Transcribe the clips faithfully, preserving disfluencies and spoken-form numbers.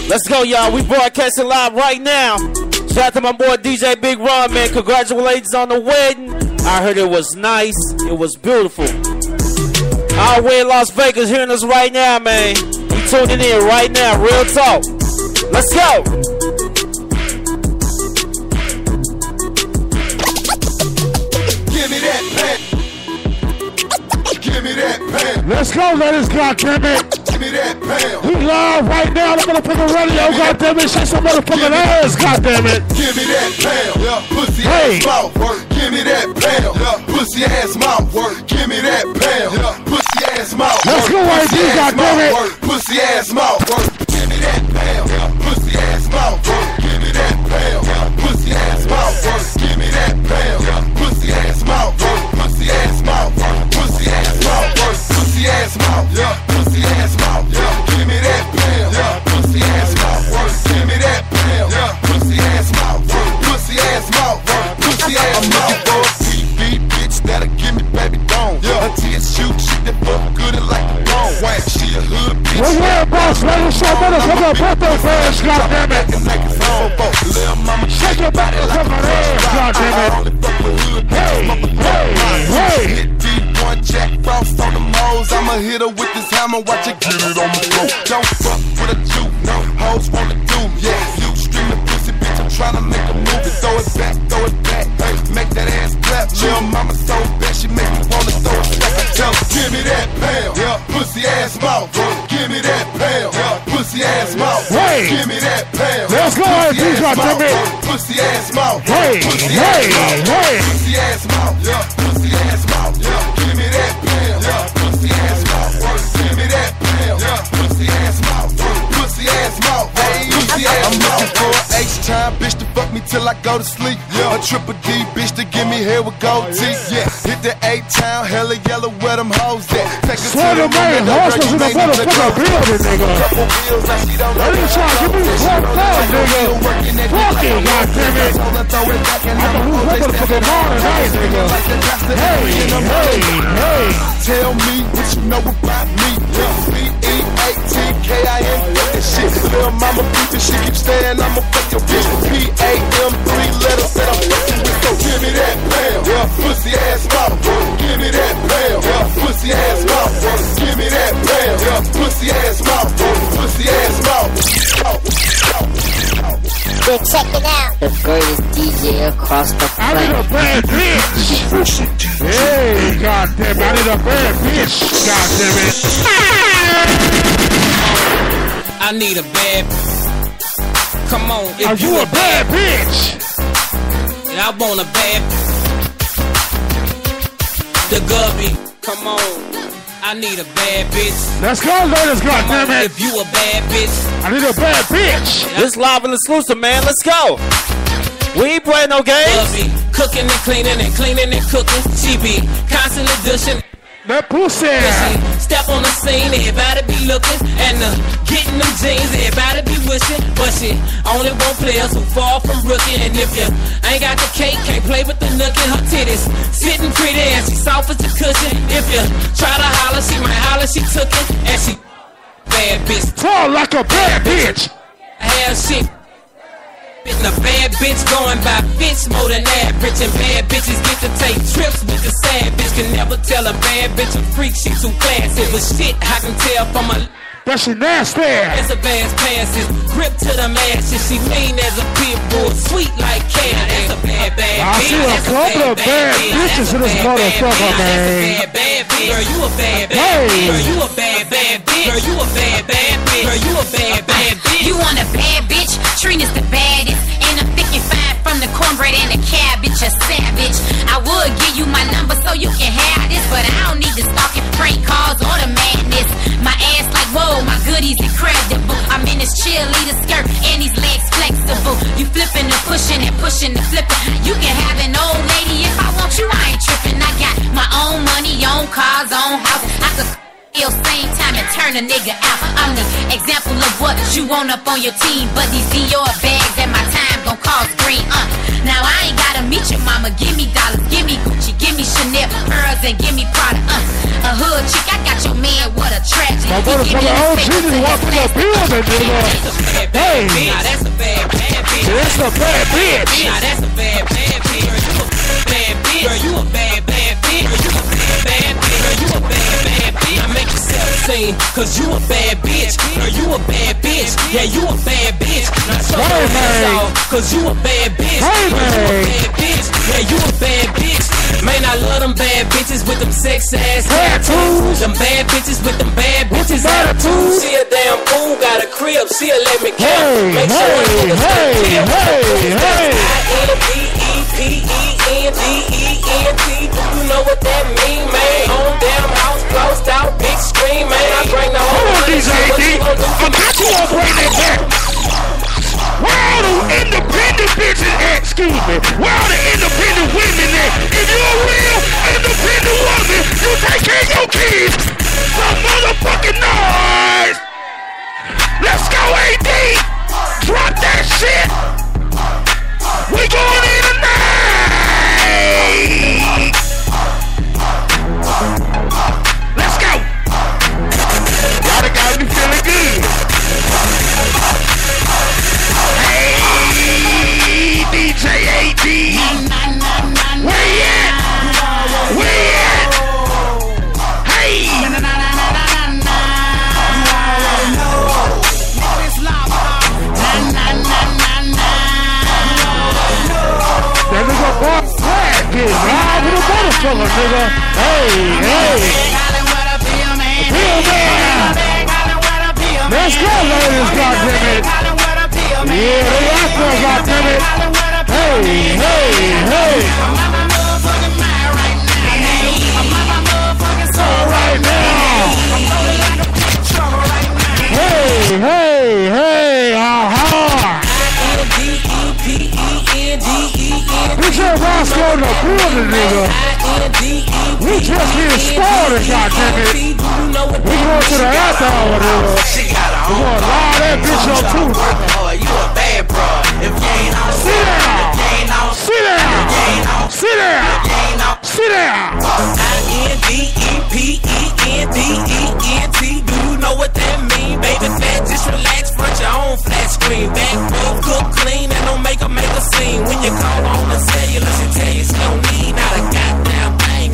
Let's go, y'all. We broadcasting live right now. Shout out to my boy D J Big Ron, man. Congratulations on the wedding. I heard it was nice. It was beautiful. Our way in Las Vegas hearing us right now, man. You tuning in right now. Real talk. Let's go. Give me that pen. Give me that pen. Let's go, ladies, goddammit. Give me that pen. We live right now. I'm gonna put the radio, goddammit. Shake some motherfucking ass, goddammit. Give me that pen. Yeah, pussy Hey. ass mouth work. Give me that pen. Yeah, pussy ass mouth work. Give me that pen. Yeah, pussy ass mouth work. Let's go, Y D, goddammit. Pussy ass mouth work. Give me that pen. Yeah, pussy ass mouth work. Give me that pen. Yeah, pussy ass mouth work. Give me that pen. Yeah, pussy ass mouth work. Pussy ass mouth work. Pussy ass mouth work. Pussy ass mouth. Yeah, pussy ass mouth. Yeah, give me that pen. Yeah, pussy ass mouth work. Give me that pen. Yeah, pussy ass mouth work. Pussy ass mouth work. Pussy ass mouth. I'm looking for a T V bitch that'll give me baby gone. Yeah, her tears shoot shit that fuck good and like a bone. Whack, she a hood bitch. Well, yeah, boss, ladies, show motherfucker birthday fans, goddammit. Shake your body like a ass, goddammit. Hey, hey, hey. Hit deep, one Jack Frost on the moles. I'ma hit her with this hammer, watch her get it on the floor. Don't fuck with a juke, no hoes wanna do me. Yeah, you streaming pussy, bitch, I'm tryna make a movie. Throw it back, throw it back, hey, make that ass clap. Lil' mama so bad, she make me wanna throw it back. I tell her, give me that pound, yeah, pussy ass mouth. Give me that pound, yeah, pussy ass mouth. Hey, give me that pound. Let's go, I D, goddammit. Pussy ass mouth. Hey, hey, hey. Pussy ass mouth, yeah, pussy ass mouth, yeah. Give me that pound, yeah, pussy ass mouth. Give me that pound, yeah, pussy ass mouth. Pussy ass mouth, pussy ass mouth. I'm looking for an H-time bitch to fuck me till I go to sleep. Yeah, a triple D bitch to give me hair with gold teeth. Yeah, hit the A-town, hella yellow where them hoes at. Take her Swear to man, hustlers in the motherfucker building, nigga. Couple wheels, now she don't Let me try, give me one more, nigga. Fuck it, goddammit. I'm a who's motherfucking hard tonight, nigga. Hey, hey, hey. Tell me what you know about me. B E A T K I N fucking shit. Lil' mama beefin', she keep saying I'ma fuck your bitch. P A M, three letters that I'm fucking with. So give me that pound, yeah, pussy ass mouth. Give me that pound, yeah, pussy ass mouth. Give me that pound, yeah, pussy ass mouth. Pussy ass mouth. We're checking out the greatest D J across the I need a bad bitch. Hey, goddamn, I need a bad bitch. Goddamn it. I need a bad. Come on, if Are you, you a bad bitch? And I want a bad. The gubby, come on. I need a bad bitch. Let's go, ladies, goddammit. If you a bad bitch, I need a bad bitch. This live and exclusive, man. Let's go. We ain't playing no games. Gubby, cooking and cleaning and cleaning and cooking. She be constantly dishing. That pussy. Step on the scene, everybody be looking. And uh, getting them jeans, everybody be wishing. But she only want players who fall from rookie. And if you ain't got the cake, can't play with the nookie. Her titties sitting pretty and she soft as a cushion. If you try to holler, she might holler, she took it. And she bad bitch. Fall like a bad bitch. Hell shit. And a bad bitch going by bitch more than average. And bad bitches get to take trips with the sad bitch. Can never tell a bad bitch a freak, she too classy. But shit, I can tell from a that she nasty. It's a bass passes, grip to the masses. She mean as a pit bull, sweet like candy. That's a bad, bad I bitch. see a couple of bad bitches in this motherfucker, man. That's a bad, bad bitch. Girl, you a bad, bad hey. bitch. Girl, you a bad, bad bitch. Girl, you a bad, bad bitch. Girl, you a bad, bad bitch. You want a bad bitch? Trina's the baddest. And I'm thick and fine from the cornbread and the cabbage. A savage. I would give you my number so you can have this, but I don't need the stalking, prank calls, or the madness. My ass like, whoa, my goodies incredible. I'm in this cheerleader skirt and these legs flexible. You flipping and pushing and pushing and flipping. You can have an old lady if I want you, I ain't tripping. I got my own money, own cars, own house. I could ill same time and turn a nigga out. I'm the example of what you want up on your team. But these Dior bags and my time gon' cost green. Uh, now I ain't gotta meet your mama. Give me dollars, give me Gucci, give me Chanel, pearls, and give me Prada. Uh, a hood chick, I got your man. What a tragedy. My motherfucker O G just walked in the building, nigga. Hey. Now that's a bad, bad bitch. That's a bad bitch. Now that's a bad, bad bitch. Girl, you a bad, bad bitch. Girl, you a bad, bad bitch. Girl, you a bad, bad bitch. Now make yourself sing, cause you a bad bitch. Girl, you a bad bitch. Yeah, you a bad bitch. Now show Hey, man. cause you a bad bitch. Hey, Girl, you a man. bad bitch. Yeah, you a bad bitch. Man, I love them bad bitches with them sex ass tattoos. Them bad bitches with them bad bitches attitudes. She a damn fool, got a crib, she'll let me Hey, count. Make sure hey, a nigga hey, stay hey, hey. I N D E P E N D E N T. You know what that mean, man? Home damn house, closed out, big screen, man. I bring the whole Come on, D J money. What D. you gonna do I for me? got you on bring that back. Where all the independent bitches at? Excuse me. Where all the independent women at? If you're a real independent woman, you take care of your kids. Some motherfucking noise. Let's go, A D. Drop that shit. We going in tonight. Let's go. Y'all done got me feeling good. Hey, D J A D. Where you at? Where you at? Hey. That nigga bought flat, get live with a motherfucker, nigga. Hey, hey. Bill man. Let's go, ladies, goddammit. Yeah, they out there, goddammit. Hey, hey, hey. Right now. Hey, hey, hey, aha. It's your Roscoe in the building, nigga. We just getting started, goddammit. We going to the after hour, nigga. We gonna lie that bitch up too. You a bad bro. If you ain't on, Sit down. Sit down. Sit down. Sit down. I N D E P E N D E N T. Do you know what that mean? Baby fat, just relax, front your own flat screen. Back row, cook clean, and don't make her make a scene. When you call on the cellular, she tell you she don't need not a goddamn thing.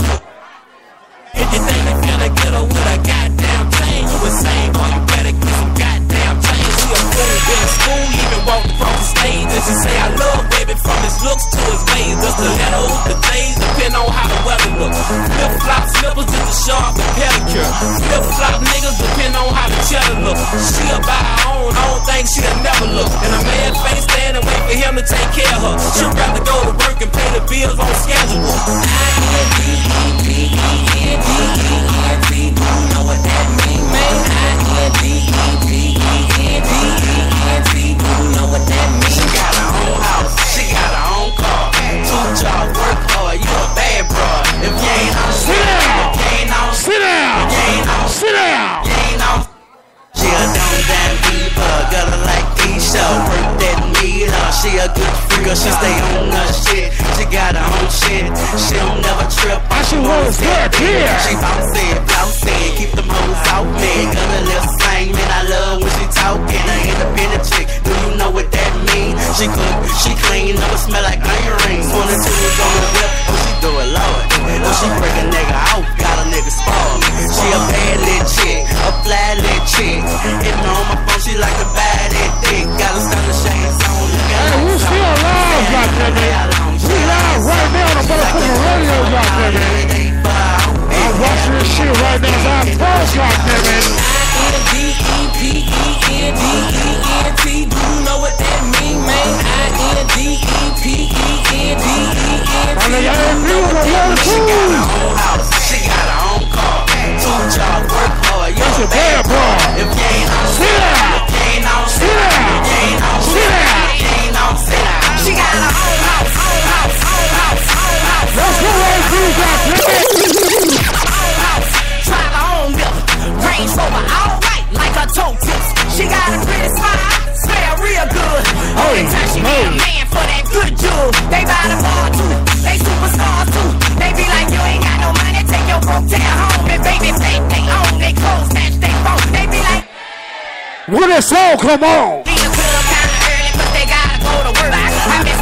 If you think you're gonna get her with a goddamn thing, you insane, boy, you better get some goddamn change. She a fool, been in school, even walked across the stage. And she say, I love baby from his looks to his ways. Does the letters, the days, depend on how the weather looks. Flip-flop slippers is the sharp and pedicure. Flip-flop niggas depend on how the cheddar look. She'll buy her own, I don't think she'll never look. And a man face stand and wait for him to take care of her. She'd rather go to work and pay the bills on schedule. I N D E P E N D E N T. Do you know what that mean, man? I N D E P E N D E N T. Do you know what that mean? She got her own house, she got her own car. Two jobs, work hard, you a bad bro. If you ain't on, Sit down. you ain't on, Sit down. you ain't on, Sit down. you ain't on. She a dumb damn diva, got her like Keisha. Work that need her, she a good freak, she stay on her shit. She got her own shit, she don't never trip. I should want to start here. She bouncy, bouncy, keep them hoes out me. Got a little slang, man, I love when she talking. An independent chick, do you know what that mean? She cook, she clean, never smell like onion rings. twenty-two is on the whip, oh she do it, Lord. Oh she break a nigga out, got a nigga spoiled. She a bad little chick, a fly little chick. Hitting on my phone, she like to buy that dick. Got a style of shades on. Hey, we still live, goddammit. We live right now on the motherfucking radio, goddammit. I'm watching this shit right now as I post, goddammit. I N D E P E N D E N T. Do you know what that mean, man? I N D E P E N D E N T. I mean, y'all ain't feel the water She got her too. own house, she got her own car. Two jobs, work hard, you That's a a bad bro. If you ain't on, Sit down. you ain't on, Sit down. you ain't on, Sit down. you ain't on, sit down. She got her own house, own house, own house, own house. Let's go right through, goddammit. Own house, try her own milk. Range Rover, all right, like her toe tips. She got a pretty smile, smell real good. Only time she need a man for that good jewel. They buy the bar too, they superstars too. They be like, you ain't got no money, take your broke down home. And baby, they, they own, they clothes match, they phone. They be like, When this song come on. need a good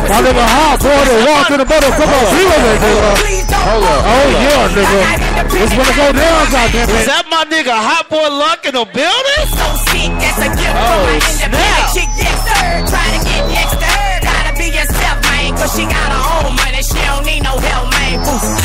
My nigga hot boy that walked in the motherfucker building, nigga. Hold up. Oh yeah, nigga. It's gonna go down, goddamn Is it. that my nigga Hot Boy Luck in the building? So sick, that's a gift Oh, from my snap. independent chick, yes sir. Try to get next to her, gotta be yourself, man. Cause she got her own money, she don't need no help, man. Boost.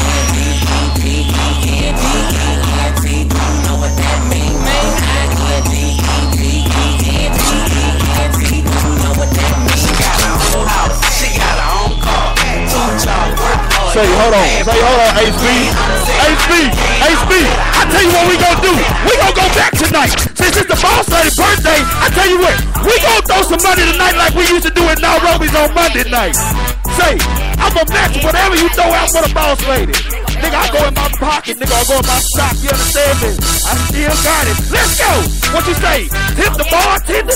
Say, hold on. Say, hold on, H B. H B. H B. I tell you what we gonna do. We gonna go back tonight. Since it's the boss lady's birthday, I tell you what. We gonna throw some money tonight like we used to do in Nairobi's on Monday night. Say, I'm gonna match whatever you throw out for the boss lady. Nigga, I go in my pocket. Nigga, I go in my sock. You understand me? I still got it. Let's go. What you say? Tip the bartender?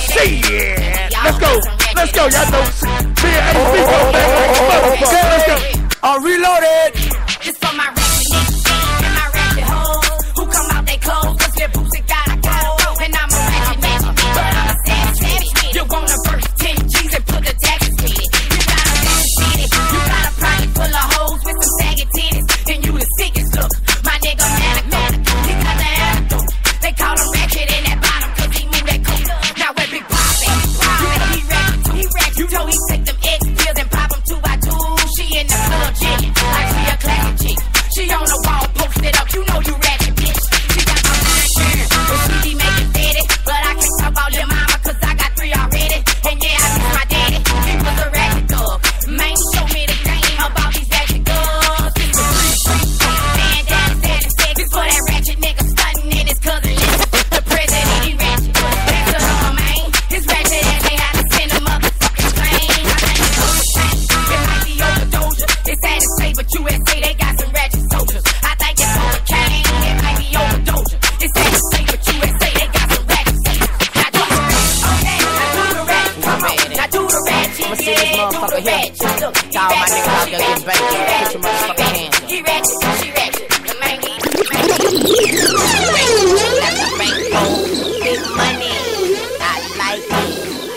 Shit. Let's go. Let's go. Y'all know. Me and H B go back. Let's go. I'm reloaded. This for my ratchet niggas and my ratchet hoes who come out they clothes cause their boots and gotta go. And I'm a ratchet nigga, but I'm a savage bitch. You wanna burst ten G's and put the taxes with it. You got a ratchet city, you got a pocket full of hoes with some saggy titties. Then you the sickest look, my nigga manic manic. He got the attitude, they call him ratchet in that bottom cause he move that coat. Now where Big Pop at? You know he ratchet too, he ratchet. You know he take them X pills and pop them two by two. She in the club jigging like she a classic chick. She on the wall posted up, you know you ratchet bitch. She got my mind turned, but she be making fitted. But I can't talk about your mama cause I got three already. And yeah, I miss my daddy, he was a ratchet dog. Man, show me the game about these ratchet girls. This is free, free, free. Man down and sad and sick. This for that ratchet nigga stunting in his cousin list. The president, he ratchet. Back to her, man. His ratchet ass ain't had to send a motherfucking plane. I think it's overtime. It might be overdose. It's sad to say, but U S A, they got some ratchet soldiers. I think it's overcame. It might be overdose. It's sad to say, but U S A, they got some ratchet soldiers. Now do the ratchet, okay? Now do the ratchet. Come on. Now do the ratchet. I'ma see this motherfucker here. Look, To all my niggas out there getting banged. Put your motherfucking hands up. he ratchet, she ratchet. The man, he big money. I like it.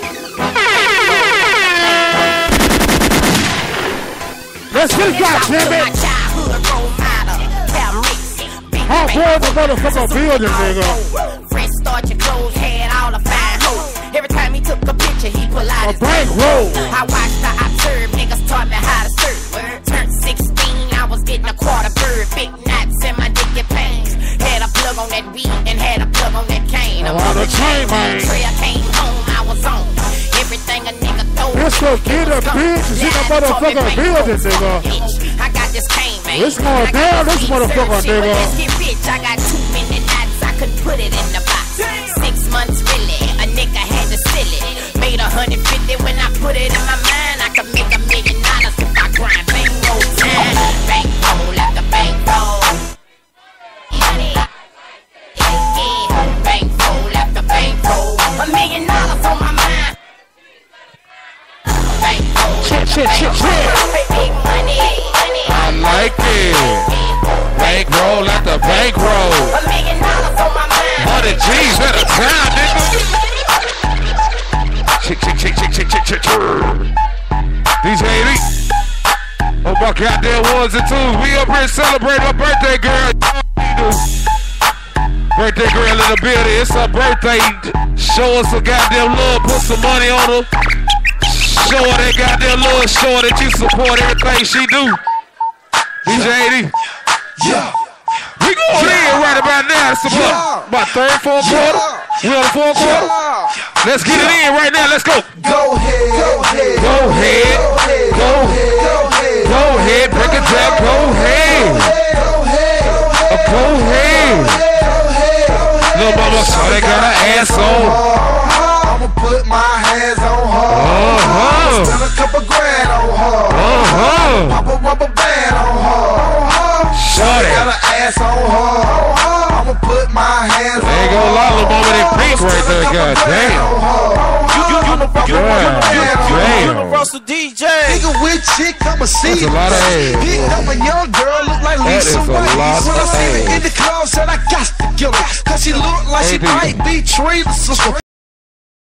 Let's get it, goddamn My it. childhood role model. Tell Mix. Big Hot boy in the motherfucker building, nigga. Fresh start your clothes, had all the fine hoes. Every time he took a picture, he pull out A his bankroll. I watched, I observed, niggas taught me how to serve. Turned sixteen, I was getting a quarter bird. Big knots in my dicky pains. Had a plug on that weed and had a plug on that cane. Oh, the chain, man. I came home, I was on everything a nigga throw. Let's go get a bitch. It's in the motherfucker building, nigga. I got this cane, man. It's going I got down, this this research motherfucker, shit, but nigga. Let's get rich. I got too many knots, I couldn't put it in the box. Six months really, a nigga had to steal it. Made a hundred fifty when I put it in my mind. I could make a million dollars if I grind. Bankroll time, bankroll after bankroll. Money, yeah, bankroll after bankroll. A million dollars on my mind. Bankroll, Shit, shit, shit, shit. big money, money. I like it. Bankroll after bankroll. A million dollars on my mind. Hundred G's at a time, nigga. Chick, chick, chick, chick, chick, chick, chick, chick. D J eighty. Oh my goddamn ones and twos. We up here celebrating my birthday girl. Birthday girl in the building. It's her birthday. Show us some goddamn love. Put some money on her. Show her that goddamn love. Show her that you support everything she do. D J eighty. Yeah. We going in right about now. It's about, Yeah. about third, fourth quarter. We on the fourth quarter. Let's get it in right now. Let's go. Go ahead. Go ahead. Go ahead. Go ahead. Go ahead. Go ahead. Break it down. Go ahead. Go ahead. Uh, Go ahead. Little mama saw they got her ass on. I'ma put my hands on her. Uh-huh. Spend a couple grand on her. Uh-huh. Pop a rubber band on her. Shorty. Got her ass on her. I'ma put my hands on her. Ain't gonna lie, little mama, they pink right there. God damn. Damn. Universal D J. Nigga with chick, I'ma see That's a lot of ass. Picked up a young girl, look like That Lisa is a White. lot When I of see her ass. in the club, said I got to kill her. Cause she look like she Hey, people. might be treated.